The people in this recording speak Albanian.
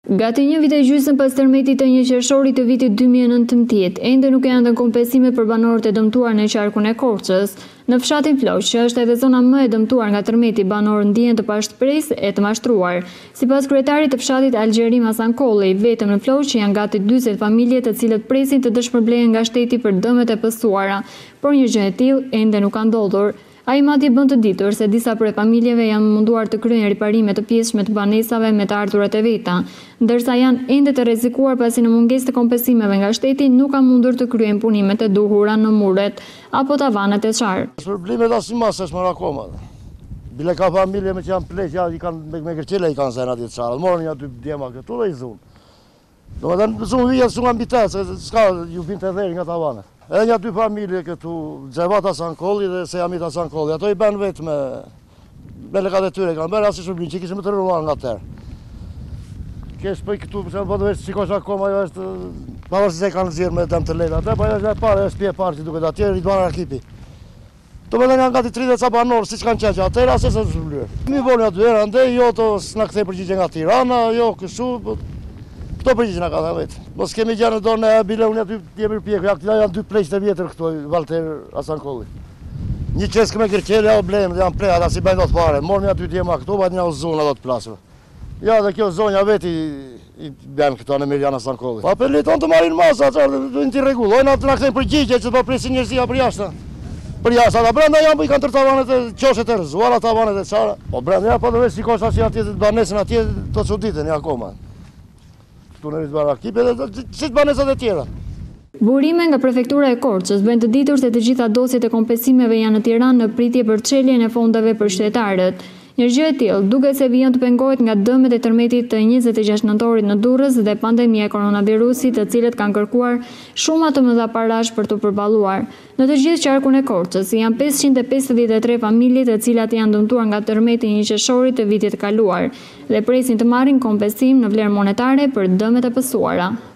Gati një vit e gjysmë pas tërmetit të 1 qershorit të vitit 2019, ende nuk janë dhënë kompensime për banorët e dëmtuar në qarkun e Korçës. Në fshatin Ploq, që është edhe zona më e dëmtuar nga tërmeti, banorët ndihen të pashtpresë e të mashtruar. Sipas kryetarit të fshatit Algjerim Hasan Kolli, vetëm në Ploq janë gati 40 familje të cilët presin të dëshpërblehen nga shteti për dëmet e pësuara, por një gjë e tillë ende nuk ka ndodhur. Ai madje bën të ditur se disa prej familjeve janë munduar të kryejnë riparime të pjesshme të banesave me të ardhurat e veta, ndërsa janë ende të rrezikuar pasi në mungesë të kompensimeve nga shteti nuk kanë mundur të kryejnë punimet e duhura në muret apo tavanet e çarë. Problemet as masë është marrë akoma. Bile ka familje me që janë pleq, ja, i kanë me kërqile i kanë zenë aty të çarë. Morën ja dy djema këtu dhe i zunë. Domethënë zunë vija s'u mbitet, se s'ka ju binte dheri nga tavanet. Edhe një dy familje këtu, Xhevat Hasan Kolli dhe Sejamit Hasan Kolli, ato i bën vetë me lekat e tyre, kanë bërë asë shërbim, që kishim të rruar nga tërë. Kesh për këtu, përse më përdo veç qikosh akoma, jo është, pavarësisht se kanë zirë me dëm të lejta, atë, pa jo është e parë, është pje parë që duket atje, Ridvan Rakipi. Të me dhe nga gati 30 ca banorë, si që kanë qenë që atër, asë se shërblyër. Mi volë aty herë, andej, jo të s'na kthej përgjigje nga Tirana, jo kështu, këto përgjigje nga ka dhe vetë. Mos kemi gjerë në dorë në bile, unë aty jemi rëpjeku, janë dy pleqët e vjetër këto, Valter Hasan Kolli. Një qeskë me kërqele, ja o blejmë, dhe janë plejat, asi bajnë do të pare, morën aty t'jema këto, bajnë një o zonë do të plasur. Ja, dhe kjo zonja veti i bëjmë këto në Mirjan Hasan Kolli. Pa për liton të marin masa, qarë, dhe t'i regullojnë, atë në këtejnë përgjigje që të presin njërësia për jashtë. Për jashtë, ata brenda janë, i kanë tërë tavanet e qoshet e rëzuara, tavanet e qara. Po brenda, ja, po dhe veç shikosh asë atje të banesën atje, të çuditën, ja akoma. Këtu në Ridvan Rakipi dhe si të banesat e tjera. Burime nga prefektura e Korçës bëjnë të ditur se të gjitha dosjet e kompensimeve janë në Tiranë në pritje për çeljen e fondeve për qytetarët. Një gjë e tillë duket se vijon të pengohet nga dëmet e tërmetit të 26 nëntorit në Durrës dhe pandemia e koronavirusit, të cilët kanë kërkuar shuma të mëdha parash për të përballuar. Në të gjithë qarkun e Korçës janë 553 familje të cilat janë dëmtuar nga tërmeti i 1 qershorit të vitit të kaluar dhe presin të marrin kompensim në vlerë monetare për dëmet e pësuara.